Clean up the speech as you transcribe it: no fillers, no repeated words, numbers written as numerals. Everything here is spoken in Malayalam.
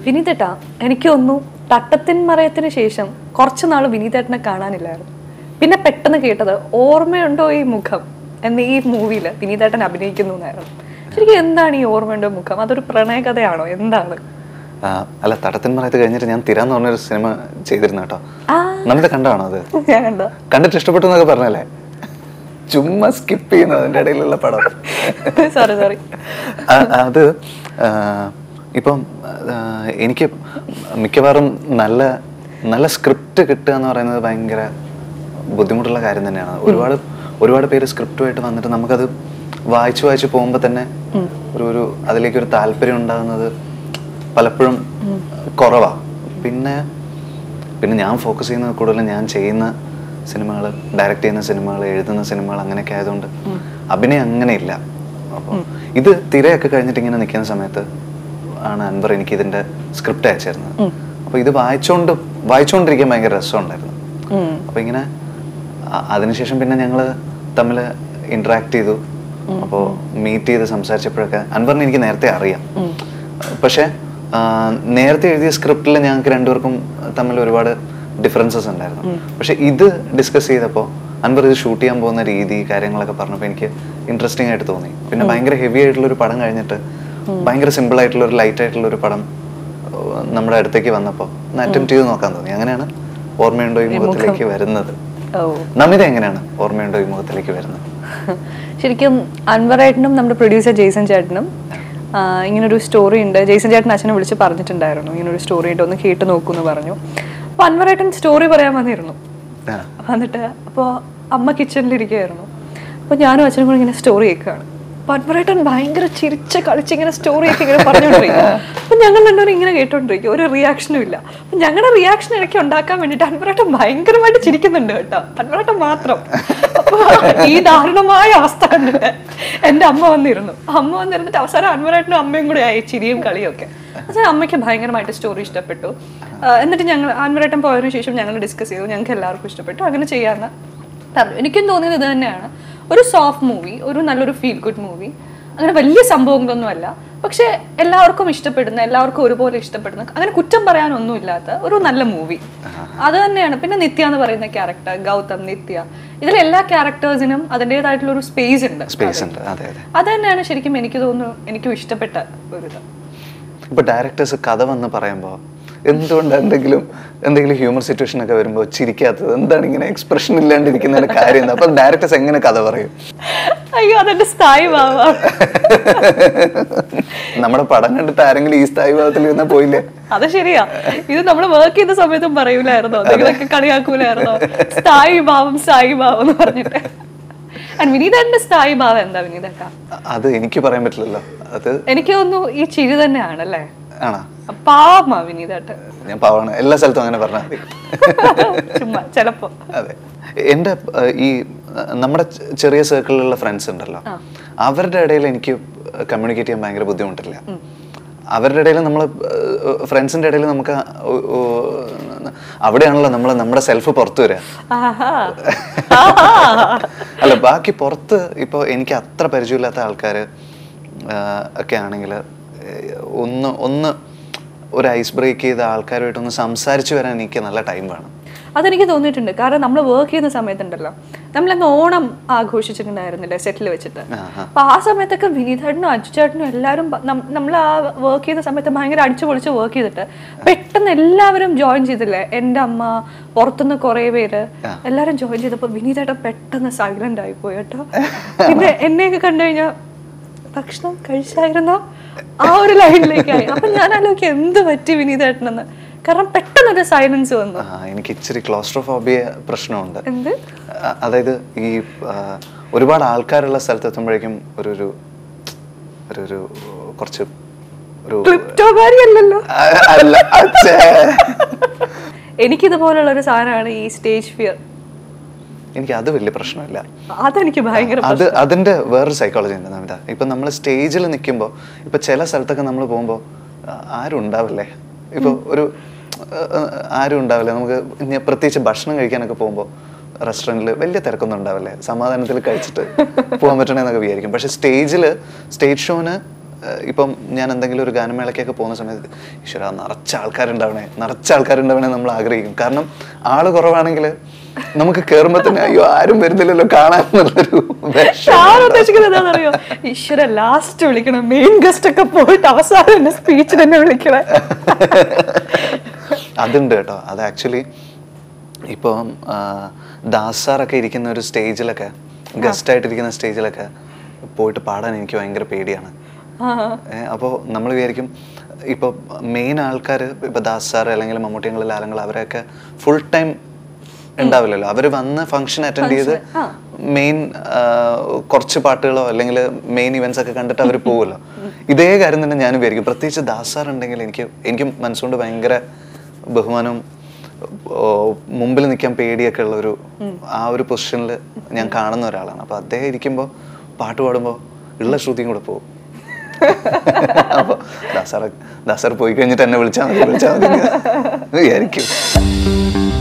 വിനീതേട്ടാ, എനിക്ക് തോന്നുന്നു തട്ടത്തിൻ മറയത്തിന് ശേഷം കുറച്ച് നാൾ വിനീതേട്ടനെ കാണാനില്ലായിരുന്നു. പിന്നെ പെട്ടെന്ന് കേട്ടത് ഓർമ്മയുണ്ടോ ഈ മുഖം എന്ന ഈ മൂവിയിൽ വിനീതേട്ടൻ അഭിനയിക്കുന്നു എന്നായിരുന്നു. ശരിക്കും എന്താണ് ഈ ഓർമ്മയുണ്ടോ മുഖം? അതൊരു പ്രണയകഥയാണോ? എന്താണ്? അല്ല, തട്ടത്തിൻ മറയത്ത് കഴിഞ്ഞിട്ട് ഞാൻ തിരാന്ന് പറഞ്ഞൊരു സിനിമ ചെയ്തിരുന്നു കേട്ടോ. നമിത കണ്ടാണോ അത്? കണ്ടിട്ട് ഇഷ്ടപ്പെട്ടു എന്നൊക്കെ പറഞ്ഞല്ലേ? ചുമ്മാ സ്കിപ്പ് ചെയ്യുന്നു അതിൻ്റെ ഇടയിലുള്ള പടം. സോറി. അത് ഇപ്പം എനിക്ക് മിക്കവാറും നല്ല നല്ല സ്ക്രിപ്റ്റ് കിട്ടുക എന്ന് പറയുന്നത് ഭയങ്കര ബുദ്ധിമുട്ടുള്ള കാര്യം തന്നെയാണ്. ഒരുപാട് പേര് സ്ക്രിപ്റ്റുമായിട്ട് വന്നിട്ട് നമുക്കത് വായിച്ചു പോകുമ്പോൾ തന്നെ ഒരു അതിലേക്കൊരു താല്പര്യം ഉണ്ടാകുന്നത് പലപ്പോഴും കുറവാണ്. പിന്നെ ഞാൻ ഫോക്കസ് ചെയ്യുന്നത് കൂടുതലും ഞാൻ ചെയ്യുന്ന സിനിമകൾ, ഡയറക്റ്റ് ചെയ്യുന്ന സിനിമകൾ, എഴുതുന്ന സിനിമകൾ അങ്ങനെയൊക്കെ ആയതുകൊണ്ട് അഭിനയം അങ്ങനെ ഇല്ല. അപ്പോൾ ഇത് തിരയൊക്കെ കഴിഞ്ഞിട്ട് ഇങ്ങനെ നിൽക്കുന്ന സമയത്ത് ആണ് അൻവർ എനിക്ക് ഇതിൻ്റെ സ്ക്രിപ്റ്റ് അയച്ചിരുന്നത്. അപ്പോൾ ഇത് വായിച്ചുകൊണ്ടിരിക്കാൻ ഭയങ്കര രസമുണ്ടായിരുന്നു. അപ്പോൾ ഇങ്ങനെ അതിനുശേഷം പിന്നെ ഞങ്ങൾ തമ്മിൽ ഇൻട്രാക്ട് ചെയ്തു. അപ്പോൾ മീറ്റ് ചെയ്ത് സംസാരിച്ചപ്പോഴൊക്കെ അൻവറിനെ എനിക്ക് നേരത്തെ അറിയാം. പക്ഷേ നേരത്തെ എഴുതിയ സ്ക്രിപ്റ്റിൽ ഞങ്ങൾക്ക് രണ്ടുപേർക്കും തമ്മിൽ ഒരുപാട് ഡിഫറൻസസ് ഉണ്ടായിരുന്നു. പക്ഷെ ഇത് ഡിസ്കസ് ചെയ്തപ്പോൾ അൻവർ ഇത് ഷൂട്ട് ചെയ്യാൻ പോകുന്ന രീതി കാര്യങ്ങളൊക്കെ പറഞ്ഞപ്പോൾ എനിക്ക് ഇൻട്രസ്റ്റിംഗ് ആയിട്ട് തോന്നി. പിന്നെ ഭയങ്കര ഹെവി ആയിട്ടുള്ളൊരു പടം കഴിഞ്ഞിട്ട് ഭയങ്കര സിമ്പിൾ ആയിട്ടുള്ള ഒരു ലൈറ്റ് ആയിട്ടുള്ള ഒരു പടം നമ്മുടെ അടുത്തേക്ക് വന്നപ്പോൾ ഒന്ന് അറ്റംപ്റ്റ് ചെയ്ത് നോക്കാൻ തോന്നി. അങ്ങനെയാണ് ഓർമ്മയുണ്ടോ ഈ മുഖത്തിലേക്ക് വരുന്നത്. നമിത എങ്ങനെയാണ് ഓർമ്മയുണ്ടോ ഈ മുഖത്തിലേക്ക് വരുന്നത്? ശരിക്കും അൻവറേട്ടനും നമ്മുടെ പ്രൊഡ്യൂസർ ജെയ്സൺ ചേട്ടനും ഇങ്ങനൊരു സ്റ്റോറി ഉണ്ട്. ജെയ്സൺ ചേട്ടൻ അച്ഛനെ വിളിച്ച് പറഞ്ഞിട്ടുണ്ടായിരുന്നു, ഇങ്ങനൊരു സ്റ്റോറി ഉണ്ട്, ഒന്ന് കേട്ട് നോക്കൂ എന്ന് പറഞ്ഞു. അപ്പൊ അൻവറേട്ടൻ സ്റ്റോറി പറയാൻ വന്നിരുന്നു. വന്നിട്ട് അപ്പോൾ അമ്മ കിച്ചണിലിരിക്കുകയായിരുന്നു. അപ്പൊ ഞാനും അച്ഛനും കൂടെ ഇങ്ങനെ സ്റ്റോറി കേൾക്കുകയാണ്. അപ്പൊ അൻവറേട്ടൻ ഭയങ്കര ചിരിച്ച് കളിച്ച് ഇങ്ങനെ സ്റ്റോറിയൊക്കെ ഇങ്ങനെ പറഞ്ഞുകൊണ്ടിരിക്കും. അപ്പൊ ഞങ്ങൾ രണ്ടുപേരും ഇങ്ങനെ കേട്ടോണ്ടിരിക്കും, ഒരു റിയാക്ഷനും ഇല്ല. അപ്പൊ ഞങ്ങളുടെ റിയാക്ഷൻ ഇടയ്ക്ക് ഉണ്ടാക്കാൻ വേണ്ടിട്ട് അൻവറേട്ടൻ ഭയങ്കരമായിട്ട് ചിരിക്കുന്നുണ്ട് കേട്ടോ, അൻവറേട്ടൻ മാത്രം. അപ്പൊ ഈ ദാരുണമായ അവസ്ഥ കണ്ടിട്ട് എന്റെ അമ്മ വന്നിരുന്നിട്ട് അവസാനം അൻവറേട്ടനും അമ്മയും കൂടെ ആയി ചിരിയും കളിയും ഒക്കെ. പക്ഷേ അമ്മയ്ക്ക് ഭയങ്കരമായിട്ട് സ്റ്റോറി ഇഷ്ടപ്പെട്ടു. എന്നിട്ട് ഞങ്ങൾ അൻവറേട്ടൻ പോയതിനു ശേഷം ഞങ്ങൾ ഡിസ്കസ് ചെയ്തു, ഞങ്ങൾക്ക് എല്ലാവർക്കും ഇഷ്ടപ്പെട്ടു, അങ്ങനെ ചെയ്യാമെന്ന് പറഞ്ഞു. എനിക്കും തോന്നിയത് ഇത് തന്നെയാണ്, ഒരു സോഫ്റ്റ് മൂവി, ഒരു നല്ലൊരു ഫീൽ ഗുഡ് മൂവി, അങ്ങനെ വലിയ സംഭവങ്ങളൊന്നുമല്ല, പക്ഷെ എല്ലാവർക്കും ഇഷ്ടപ്പെടുന്ന, എല്ലാവർക്കും ഒരുപോലെ ഇഷ്ടപ്പെടുന്ന, അങ്ങനെ കുറ്റം പറയാനൊന്നും ഇല്ലാത്ത ഒരു നല്ല മൂവി അത് തന്നെയാണ്. പിന്നെ നിത്യ എന്ന് പറയുന്ന ക്യാരക്ടർ, ഗൗതം, നിത്യ, ഇതിലെല്ലാ ക്യാരക്ടേഴ്സിനും അതിൻ്റെതായിട്ടുള്ള ഒരു സ്പേസ് ഉണ്ട്. അത് തന്നെയാണ് ശരിക്കും എനിക്ക് തോന്നുന്നു എനിക്കും ഇഷ്ടപ്പെട്ട ഒരു ഇത്. ഇപ്പൊ ഡയറക്ടേഴ്സ് കഥ വന്ന് പറയുമ്പോൾ എന്തുകൊണ്ട് എന്തെങ്കിലും ഹ്യൂമർ സിറ്റുവേഷൻ ഒക്കെ വരുമ്പോൾ ചിരിക്കാത്തത് എന്താണ്? ഇങ്ങനെ എക്സ്പ്രഷൻ ഇല്ലാണ്ടിരിക്കുന്നതിന്റെ കാര്യം എന്താ? അപ്പൊ ഡയറക്ടേഴ്സ് എങ്ങനെ കഥ പറയും? അയ്യോ, അതെന്റെ സ്ഥായി ഭാവം. നമ്മുടെ പടം കണ്ടിട്ട് ആരെങ്കിലും ഈ സ്ഥായി ഭാവത്തിൽ ഇരുന്നാ പോയില്ലേ? അത് ശരിയാ. ഇത് നമ്മൾ വർക്ക് ചെയ്യുന്ന സമയത്തും പറയൂലായിരുന്നോ, നിങ്ങളൊക്കെ കളിയാക്കൂലായിരുന്നോ സ്ഥായി ഭാവം എന്ന് പറഞ്ഞിട്ട്? വിനീതന്റെ സ്ഥായി ഭാവം എന്താ വിനീതക്ക? അത് എനിക്ക് പറയാൻ പറ്റില്ലല്ലോ. അത് എനിക്ക് തോന്നുന്നു ഈ ചിരി തന്നെയാണല്ലേ. ആണോ? പാവമാ വിനീതേട്ടൻ. ഞാൻ പാവമാണ്, എല്ലാ സ്ഥലത്തും അങ്ങനെ പറഞ്ഞാൽ മതി. ചുമ്മാ ചിലപ്പോ. അതെ, എൻ്റെ ഈ നമ്മുടെ ചെറിയ സർക്കിളിലുള്ള ഫ്രണ്ട്സ് ഉണ്ടല്ലോ, അവരുടെ ഇടയിൽ എനിക്ക് കമ്മ്യൂണിക്കേറ്റ് ചെയ്യാൻ ഭയങ്കര ബുദ്ധിമുട്ടില്ല. അവരുടെ ഇടയിൽ നമ്മൾ ഫ്രണ്ട്സിന്റെ ഇടയിൽ നമുക്ക് അവിടെയാണല്ലോ നമ്മുടെ സെൽഫ് പുറത്തു വരിക. അല്ല, ബാക്കി പുറത്ത് ഇപ്പോൾ എനിക്ക് അത്ര പരിചയമില്ലാത്ത ആൾക്കാർ ഒക്കെ ആണെങ്കിൽ ഒന്ന് ഒരു ഐസ് ബ്രേക്ക് ചെയ്ത ആൾക്കാരുമായിട്ടൊന്ന് സംസാരിച്ചു വരാൻ എനിക്ക് നല്ല ടൈം വേണം. അതെനിക്ക് തോന്നിയിട്ടുണ്ട്. കാരണം നമ്മൾ വർക്ക് ചെയ്യുന്ന സമയത്തുണ്ടല്ലോ, നമ്മളന്ന് ഓണം ആഘോഷിച്ചിട്ടുണ്ടായിരുന്നില്ലേ സെറ്റിൽ വെച്ചിട്ട്. അപ്പൊ ആ സമയത്തൊക്കെ വിനീതേട്ടനും അജുചേട്ടനും എല്ലാവരും നമ്മൾ ആ വർക്ക് ചെയ്യുന്ന സമയത്ത് ഭയങ്കര അടിച്ചു പൊളിച്ച് വർക്ക് ചെയ്തിട്ട് പെട്ടെന്ന് എല്ലാവരും ജോയിൻ ചെയ്തില്ലേ. എൻ്റെ അമ്മ, പുറത്തുനിന്ന് കുറെ പേര് എല്ലാവരും ജോയിൻ ചെയ്തപ്പോൾ വിനീതേട്ടൻ പെട്ടെന്ന് സൈലന്റ് ആയി പോയി കേട്ടോ. പിന്നെ എന്നെയൊക്കെ കണ്ടു കഴിഞ്ഞാൽ ഭക്ഷണം കഴിച്ചായിരുന്നോ ആ ഒരു ലൈനിലേക്കായി. അപ്പൊ ഞാൻ ആലോചിക്കും എന്ത് പറ്റി വിനീതേട്ടനെന്ന്. കാരണം പെട്ടെന്നൊരു സൈലൻസ് വന്നു. എനിക്ക് ഇച്ചിരി ക്ലോസ്ട്രോഫോബിയ പ്രശ്നമുണ്ട്. എന്ത്? അതായത് ഈ ഒരുപാട് ആൾക്കാരുള്ള സ്ഥലത്ത് എത്തുമ്പോഴേക്കും ഒരു കുറച്ച് എനിക്കിതുപോലുള്ള ഒരു സാധനമാണ് ഈ സ്റ്റേജ് ഫിയർ. എനിക്ക് അത് വലിയ പ്രശ്നമില്ല. അതെനിക്ക് ഭയങ്കര അതിന്റെ വേറൊരു സൈക്കോളജി ഉണ്ട് നമിത. ഇപ്പൊ നമ്മൾ സ്റ്റേജിൽ നിൽക്കുമ്പോൾ, ഇപ്പൊ ചില സ്ഥലത്തൊക്കെ നമ്മൾ പോകുമ്പോൾ ആരും ഉണ്ടാവില്ലേ, ഇപ്പൊ ആരും ഉണ്ടാവില്ല. നമുക്ക് പ്രത്യേകിച്ച് ഭക്ഷണം കഴിക്കാനൊക്കെ പോകുമ്പോൾ റെസ്റ്റോറൻറ്റിൽ വലിയ തിരക്കൊന്നും ഉണ്ടാവില്ലേ, സമാധാനത്തിൽ കഴിച്ചിട്ട് പോകാൻ പറ്റണമെന്നൊക്കെ വിചാരിക്കും. പക്ഷെ സ്റ്റേജ് ഷോന് ഇപ്പം ഞാൻ എന്തെങ്കിലും ഒരു ഗാനമേളയ്ക്കൊക്കെ പോകുന്ന സമയത്ത് ഈശ്വര നിറച്ച ആൾക്കാരുണ്ടാവണേ നമ്മൾ ആഗ്രഹിക്കും. കാരണം ആള് കുറവാണെങ്കിൽ നമുക്ക് കയറുമ്പോ തന്നെ അയ്യോ ആരും വരുന്നില്ലല്ലോ കാണാനുള്ളൊരു ഉദ്ദേശിക്കുന്നറിയോ, ഈശ്വര ലാസ്റ്റ് വിളിക്കണം, മെയിൻ ഗസ്റ്റ് ഒക്കെ പോയിട്ട് അവസാനം എന്നെ സ്പീച്ച് തന്നെ വിളിക്കണേ. അതുണ്ട് കേട്ടോ. അത് ആക്ച്വലി ഇപ്പം ദാസാറൊക്കെ ഇരിക്കുന്ന ഒരു സ്റ്റേജിലൊക്കെ, ഗസ്റ്റായിട്ടിരിക്കുന്ന സ്റ്റേജിലൊക്കെ പോയിട്ട് പാടാൻ എനിക്ക് ഭയങ്കര പേടിയാണ്. അപ്പോൾ നമ്മൾ വിചാരിക്കും ഇപ്പോൾ മെയിൻ ആൾക്കാർ ഇപ്പോൾ ദാസ് സാർ അല്ലെങ്കിൽ മമ്മൂട്ടിയങ്ങൾ ലാലങ്ങൾ അവരൊക്കെ ഫുൾ ടൈം ഉണ്ടാവില്ലല്ലോ. അവർ വന്ന് ഫംഗ്ഷൻ അറ്റൻഡ് ചെയ്ത് മെയിൻ കുറച്ച് പാട്ടുകളോ അല്ലെങ്കിൽ മെയിൻ ഇവൻറ്റ്സ് ഒക്കെ കണ്ടിട്ട് അവർ പോകുമല്ലോ. ഇതേ കാര്യം തന്നെ ഞാൻ വിചാരിക്കും. പ്രത്യേകിച്ച് ദാസ് സാർ ഉണ്ടെങ്കിൽ എനിക്ക് മനസ്സുകൊണ്ട് ഭയങ്കര ബഹുമാനവും മുമ്പിൽ നിൽക്കാൻ പേടിയൊക്കെ ഉള്ളൊരു ആ ഒരു പൊസിഷനിൽ ഞാൻ കാണുന്ന ഒരാളാണ്. അപ്പോൾ അദ്ദേഹം ഇരിക്കുമ്പോൾ പാട്ട് പാടുമ്പോൾ ഉള്ള ശ്രുതിയും കൂടെ പോകും. അപ്പോൾ ദാസാർ പോയി കഴിഞ്ഞിട്ട് എന്നെ വിളിച്ചാൽ മതി വിചാരിക്കും.